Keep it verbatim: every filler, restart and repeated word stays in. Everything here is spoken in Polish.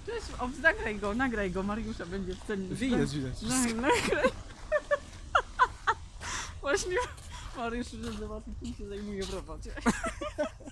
Cześć, o, nagraj go, nagraj go, Mariusza będzie w cenie. Widać, widać. Nag- Nagraj. Właśnie Mariusz już zobaczył, kim się zajmuje w robocie.